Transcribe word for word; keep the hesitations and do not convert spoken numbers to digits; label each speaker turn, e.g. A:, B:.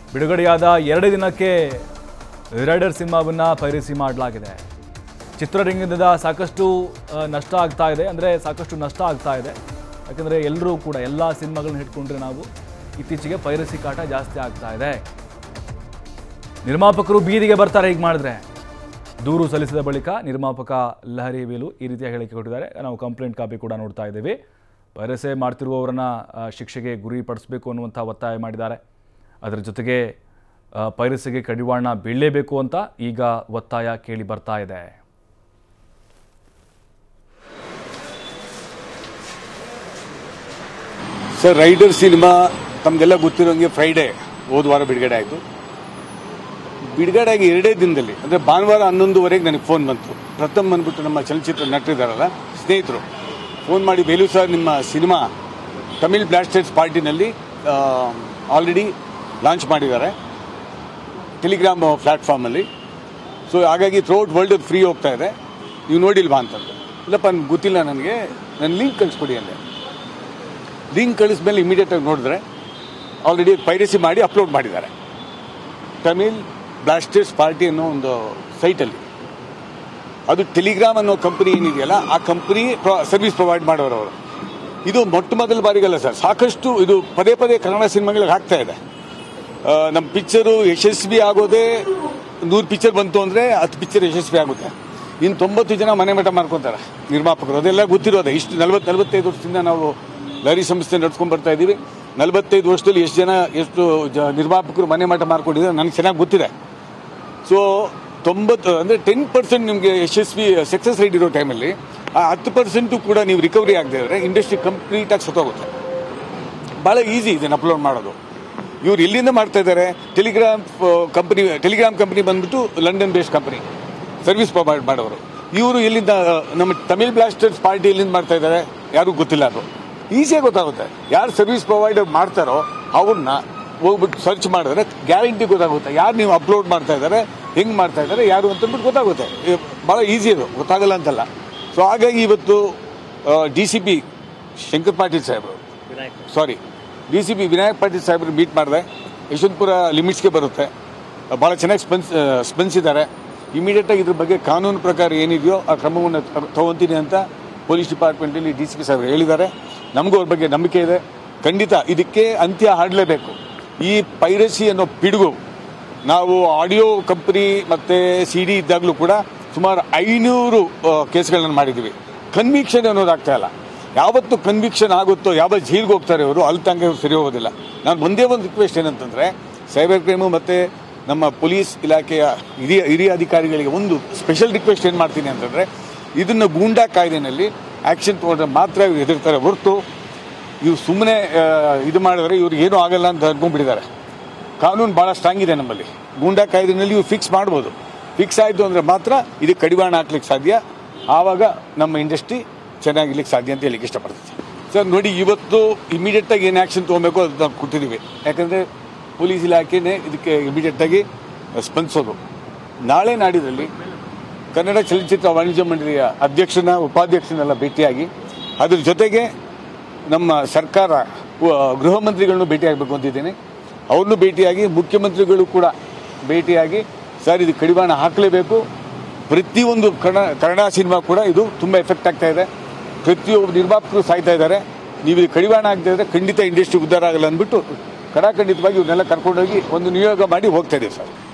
A: ಬಿಡುಗಡೆಯಾದ ಎರಡು ದಿನಕ್ಕೆ ರೈಡರ್ ಸಿನಿಮಾವನ್ನು ಪೈರಸಿ ಮಾಡಲಾಗಿದೆ. ಚಿತ್ರರಂಗದಿಂದ ಸಾಕಷ್ಟು ನಷ್ಟ ಆಗ್ತಾ ಇದೆ, ಅಂದರೆ ಸಾಕಷ್ಟು ನಷ್ಟ ಆಗ್ತಾ ಇದೆ. ಯಾಕಂದರೆ ಎಲ್ಲರೂ ಕೂಡ ಎಲ್ಲ ಸಿನಿಮಾಗಳನ್ನ ಹಿಡ್ಕೊಂಡ್ರೆ ನಾವು ಇತ್ತೀಚೆಗೆ ಪೈರಸಿ ಕಾಟ ಜಾಸ್ತಿ ಆಗ್ತಾ ಇದೆ. ನಿರ್ಮಾಪಕರು ಬೀದಿಗೆ ಬರ್ತಾರೆ ಹೀಗೆ ಮಾಡಿದ್ರೆ. ದೂರು ಸಲ್ಲಿಸಿದ ಬಳಿಕ ನಿರ್ಮಾಪಕ ಲಹರಿ ವೇಲು ಈ ರೀತಿಯ ಹೇಳಿಕೆ ಕೊಟ್ಟಿದ್ದಾರೆ. ನಾವು ಕಂಪ್ಲೇಂಟ್ ಕಾಪಿ ಕೂಡ ನೋಡ್ತಾ ಇದ್ದೀವಿ. ಪೈರಸಿ ಮಾಡ್ತಿರುವವರನ್ನ ಶಿಕ್ಷೆಗೆ ಗುರಿಪಡಿಸಬೇಕು ಅನ್ನುವಂಥ ಒತ್ತಾಯ ಮಾಡಿದ್ದಾರೆ. ಅದರ ಜೊತೆಗೆ ಪೈರಸಿಗೆ ಕಡಿವಾಣ ಬೀಳಲೇಬೇಕು ಅಂತ ಈಗ ಒತ್ತಾಯ ಕೇಳಿ ಬರ್ತಾ ಇದೆ.
B: ಸರ್, ರೈಡರ್ ಸಿನಿಮಾ ತಮಗೆಲ್ಲ ಗೊತ್ತಿರೋಂಗೆ ಫ್ರೈಡೇ ಹೋದ ವಾರ ಬಿಡುಗಡೆ ಆಯಿತು. ಬಿಡುಗಡೆ ಆಗಿ ಎರಡೇ ದಿನದಲ್ಲಿ ಅಂದರೆ ಭಾನುವಾರ ಹನ್ನೊಂದುವರೆಗೆ ನನಗೆ ಫೋನ್ ಬಂತು. ಪ್ರಥಮ್ ಬಂದ್ಬಿಟ್ಟು ನಮ್ಮ ಚಲನಚಿತ್ರ ನಟರಿದ್ದಾರಲ್ಲ ಸ್ನೇಹಿತರು ಫೋನ್ ಮಾಡಿ, ವೇಲು ಸರ್ ನಿಮ್ಮ ಸಿನಿಮಾ ತಮಿಳ್ ಬ್ಲಾಸ್ಟರ್ಸ್ ಪಾರ್ಟಿನಲ್ಲಿ ಆಲ್ರೆಡಿ ಲಾಂಚ್ ಮಾಡಿದ್ದಾರೆ ಟೆಲಿಗ್ರಾಮ್ ಪ್ಲ್ಯಾಟ್ಫಾರ್ಮಲ್ಲಿ. ಸೊ ಹಾಗಾಗಿ ಥ್ರೂಔಟ್ ವರ್ಲ್ಡ್ ಫ್ರೀ ಹೋಗ್ತಾ ಇದೆ, ನೀವು ನೋಡಿಲ್ವಾ ಅಂತಂದು. ಇಲ್ಲಪ್ಪ ಗೊತ್ತಿಲ್ಲ ನನಗೆ, ನನ್ನ ಲಿಂಕ್ ಕಳಿಸ್ಕೊಡಿ ಅಂದೆ. ಲಿಂಕ್ ಕಳಿಸ್ಮೇಲೆ ಇಮಿಡಿಯೇಟಾಗಿ ನೋಡಿದ್ರೆ ಆಲ್ರೆಡಿ ಪೈರಸಿ ಮಾಡಿ ಅಪ್ಲೋಡ್ ಮಾಡಿದ್ದಾರೆ ತಮಿಳ್ ಬ್ಲಾಸ್ಟರ್ಸ್ ಪಾರ್ಟಿ ಅನ್ನೋ ಒಂದು ಸೈಟಲ್ಲಿ. ಅದು ಟೆಲಿಗ್ರಾಮ್ ಅನ್ನೋ ಕಂಪನಿ ಏನಿದೆಯಲ್ಲ ಆ ಕಂಪನಿ ಸರ್ವಿಸ್ ಪ್ರೊವೈಡ್ ಮಾಡೋರು ಅವರು. ಇದು ಮೊಟ್ಟ ಮೊದಲ ಬಾರಿಗಲ್ಲ ಸರ್, ಸಾಕಷ್ಟು ಇದು ಪದೇ ಪದೇ ಕನ್ನಡ ಸಿನಿಮಾಗಳಿಗೆ ಆಗ್ತಾ ಇದೆ. ನಮ್ಮ ಪಿಕ್ಚರು ಯಶಸ್ವಿ ಆಗೋದೇ ನೂರು ಪಿಕ್ಚರ್ ಬಂತು ಅಂದರೆ ಹತ್ತು ಪಿಕ್ಚರ್ ಯಶಸ್ವಿ ಆಗುತ್ತೆ. ಇನ್ನು ತೊಂಬತ್ತು ಜನ ಮನೆ ಮಠ ಮಾಡ್ಕೊತಾರೆ ನಿರ್ಮಾಪಕರು. ಅದೆಲ್ಲ ಗೊತ್ತಿರೋದೆ. ಇಷ್ಟು ನಲ್ವತ್ತು ನಲವತ್ತೈದು ವರ್ಷದಿಂದ ನಾವು ಲಹರಿ ಸಂಸ್ಥೆ ನಡ್ಸ್ಕೊಂಡು ಬರ್ತಾ ಇದ್ದೀವಿ. ನಲವತ್ತೈದು ವರ್ಷದಲ್ಲಿ ಎಷ್ಟು ಜನ ಎಷ್ಟು ಜ ನಿರ್ಮಾಪಕರು ಮನೆ ಮಠ ಮಾಡ್ಕೊಂಡಿದ್ದಾರೆ ನನಗೆ ಚೆನ್ನಾಗಿ ಗೊತ್ತಿದೆ. ಸೊ ತೊಂಬತ್ತು ಅಂದರೆ ಟೆನ್ ಪರ್ಸೆಂಟ್ ನಿಮಗೆ ಯಶಸ್ವಿ ಸಕ್ಸಸ್ ರೇಟ್ ಇರೋ ಟೈಮಲ್ಲಿ ಆ ಹತ್ತು ಪರ್ಸೆಂಟು ಕೂಡ ನೀವು ರಿಕವರಿ ಆಗದೆ ಇದ್ದರೆ ಇಂಡಸ್ಟ್ರಿ ಕಂಪ್ಲೀಟಾಗಿ ಸತ್ತೋಗುತ್ತೆ. ಭಾಳ ಈಸಿ ಇದನ್ನು ಅಪ್ಲೋಡ್ ಮಾಡೋದು. ಇವ್ರು ಎಲ್ಲಿಂದ ಮಾಡ್ತಾ ಇದ್ದಾರೆ? ಟೆಲಿಗ್ರಾಮ್ ಕಂಪ್ನಿ ಟೆಲಿಗ್ರಾಮ್ ಕಂಪ್ನಿ ಬಂದ್ಬಿಟ್ಟು London based company, service provide ಮಾಡೋರು. ಇವರು ಎಲ್ಲಿಂದ ನಮ್ಮ ತಮಿಳ್ ಬ್ಲಾಸ್ಟರ್ಸ್ ಪಾರ್ಟಿ ಎಲ್ಲಿಂದ ಮಾಡ್ತಾ ಇದ್ದಾರೆ ಯಾರಿಗೂ ಗೊತ್ತಿಲ್ಲ. ಅದು ಈಸಿಯಾಗಿ ಗೊತ್ತಾಗುತ್ತೆ. ಯಾರು ಸರ್ವಿಸ್ ಪ್ರೊವೈಡರ್ ಮಾಡ್ತಾರೋ ಅವ್ರನ್ನ ಹೋಗ್ಬಿಟ್ಟು ಸರ್ಚ್ ಮಾಡಿದ್ರೆ ಗ್ಯಾರಂಟಿ ಗೊತ್ತಾಗುತ್ತೆ ಯಾರು ನೀವು ಅಪ್ಲೋಡ್ ಮಾಡ್ತಾ ಇದ್ದಾರೆ, ಹೆಂಗೆ ಮಾಡ್ತಾ ಇದ್ದಾರೆ, ಯಾರು ಅಂತಂದ್ಬಿಟ್ಟು ಗೊತ್ತಾಗುತ್ತೆ. ಭಾಳ ಈಸಿ ಅದು, ಗೊತ್ತಾಗಲ್ಲ ಅಂತಲ್ಲ. ಸೊ ಹಾಗಾಗಿ ಇವತ್ತು D C P Shankar Patil ಸಾಹೇಬರು sorry D C P Vinayak Patil ಸಾಹೇಬರು ಮೀಟ್ ಮಾಡಿದೆ. ಯಶವಂತಪುರ ಲಿಮಿಟ್ಸ್ಗೆ ಬರುತ್ತೆ. ಭಾಳ ಚೆನ್ನಾಗಿ ಸ್ಪಂದಿಸ್ ಸ್ಪಂದಿಸಿದ್ದಾರೆ. ಇಮಿಡಿಯೇಟಾಗಿ ಇದ್ರ ಬಗ್ಗೆ ಕಾನೂನು ಪ್ರಕಾರ ಏನಿದೆಯೋ ಆ ಕ್ರಮವನ್ನು ತಗೊತೀನಿ ಅಂತ ಪೊಲೀಸ್ ಡಿಪಾರ್ಟ್ಮೆಂಟಲ್ಲಿ ಡಿ ಸಿ ಪಿ ಸಾಹೇಬರು ಹೇಳಿದ್ದಾರೆ. ನಮಗೂ ಅವ್ರ ಬಗ್ಗೆ ನಂಬಿಕೆ ಇದೆ. ಖಂಡಿತ ಇದಕ್ಕೆ ಅಂತ್ಯ ಹಾಡಲೇಬೇಕು. ಈ ಪೈರಸಿ ಅನ್ನೋ ಪಿಡುಗು ನಾವು ಆಡಿಯೋ ಕಂಪ್ನಿ ಮತ್ತು ಸಿ ಡಿ ಇದ್ದಾಗಲೂ ಕೂಡ ಸುಮಾರು ಐನೂರು ಕೇಸ್ಗಳನ್ನು ಮಾಡಿದ್ದೀವಿ. ಕನ್ವಿಕ್ಷನ್ ಅನ್ನೋದಾಗ್ತಾ ಇಲ್ಲ. ಯಾವತ್ತು ಕನ್ವಿಕ್ಷನ್ ಆಗುತ್ತೋ, ಯಾವ ಜೈಲಿಗೆ ಹೋಗ್ತಾರೆ ಅವರು, ಅಲ್ಲಿ ತನಕ ಇವ್ರು ಸರಿ ಹೋಗೋದಿಲ್ಲ. ನಾನು ಒಂದೇ ಒಂದು ರಿಕ್ವೆಸ್ಟ್ ಏನಂತಂದರೆ ಸೈಬರ್ ಕ್ರೈಮು ಮತ್ತು ನಮ್ಮ ಪೊಲೀಸ್ ಇಲಾಖೆಯ ಹಿರಿಯ ಹಿರಿಯ ಅಧಿಕಾರಿಗಳಿಗೆ ಒಂದು ಸ್ಪೆಷಲ್ ರಿಕ್ವೆಸ್ಟ್ ಏನು ಮಾಡ್ತೀನಿ ಅಂತಂದರೆ, ಇದನ್ನು ಗೂಂಡಾ ಕಾಯ್ದೆನಲ್ಲಿ ಆ್ಯಕ್ಷನ್ ತೊಗೊಂಡ್ರೆ ಮಾತ್ರ ಇವ್ರು ಎದುರ್ತಾರೆ ಹೊರತು ಇವ್ರು ಸುಮ್ಮನೆ ಇದು ಮಾಡಿದ್ರೆ ಇವ್ರಿಗೆ ಏನೂ ಆಗಲ್ಲ ಅಂತ ಅಂದ್ಕೊಂಡ್ಬಿಟ್ಟಿದ್ದಾರೆ. ಕಾನೂನು ಭಾಳ ಸ್ಟ್ರಾಂಗ್ ಇದೆ ನಮ್ಮಲ್ಲಿ. ಗೂಂಡಾ ಕಾಯ್ದೆನಲ್ಲಿ ಇವ್ರು ಫಿಕ್ಸ್ ಮಾಡ್ಬೋದು. ಫಿಕ್ಸ್ ಆಯಿತು ಅಂದರೆ ಮಾತ್ರ ಇದಕ್ಕೆ ಕಡಿವಾಣ ಹಾಕ್ಲಿಕ್ಕೆ ಸಾಧ್ಯ. ಆವಾಗ ನಮ್ಮ ಇಂಡಸ್ಟ್ರಿ ಚೆನ್ನಾಗಿರ್ಲಿಕ್ಕೆ ಸಾಧ್ಯ ಅಂತ ಹೇಳಿಕ್ಕೆ ಇಷ್ಟಪಡ್ತೀನಿ. ಸರ್ ನೋಡಿ, ಇವತ್ತು ಇಮಿಡಿಯೇಟಾಗಿ ಏನು ಆ್ಯಕ್ಷನ್ ತೊಗೊಬೇಕು ಅದು ನಾವು ಕೊಟ್ಟಿದ್ದೀವಿ. ಯಾಕಂದರೆ ಪೊಲೀಸ್ ಇಲಾಖೆನೇ ಇದಕ್ಕೆ ಇಮಿಡಿಯೇಟಾಗಿ ಸ್ಪಂದಿಸೋದು. ನಾಳೆ ನಾಡಿದಲ್ಲಿ ಕನ್ನಡ ಚಲನಚಿತ್ರ ವಾಣಿಜ್ಯ ಮಂಡಳಿಯ ಅಧ್ಯಕ್ಷನ ಉಪಾಧ್ಯಕ್ಷನೆಲ್ಲ ಭೇಟಿಯಾಗಿ ಅದ್ರ ಜೊತೆಗೆ ನಮ್ಮ ಸರ್ಕಾರ ಗೃಹ ಮಂತ್ರಿಗಳನ್ನು ಭೇಟಿಯಾಗಬೇಕು ಅಂತಿದ್ದೀನಿ. ಅವ್ರನ್ನೂ ಭೇಟಿಯಾಗಿ ಮುಖ್ಯಮಂತ್ರಿಗಳು ಕೂಡ ಭೇಟಿಯಾಗಿ ಸರ್ ಇದು ಕಡಿವಾಣ ಹಾಕಲೇಬೇಕು. ಪ್ರತಿಯೊಂದು ಕನ್ನಡ ಕನ್ನಡ ಸಿನಿಮಾ ಕೂಡ ಇದು ತುಂಬ ಎಫೆಕ್ಟ್ ಆಗ್ತಾ ಇದೆ. ಪ್ರತಿಯೊಬ್ಬರು ನಿರ್ಮಾಪಕರು ಸಾಯ್ತಾ ಇದ್ದಾರೆ. ನೀವು ಇದು ಕಡಿವಾಣ ಆಗ್ತಾ ಇದ್ದರೆ ಖಂಡಿತ ಇಂಡಸ್ಟ್ರಿ ಉದ್ಧಾರ ಆಗಲ್ಲ ಅಂದ್ಬಿಟ್ಟು ಖಡಾಖಂಡಿತವಾಗಿ ಇವ್ರನ್ನೆಲ್ಲ ಕರ್ಕೊಂಡೋಗಿ ಒಂದು ನಿಯೋಗ ಮಾಡಿ ಹೋಗ್ತಾ ಇದ್ದೀವಿ ಸರ್.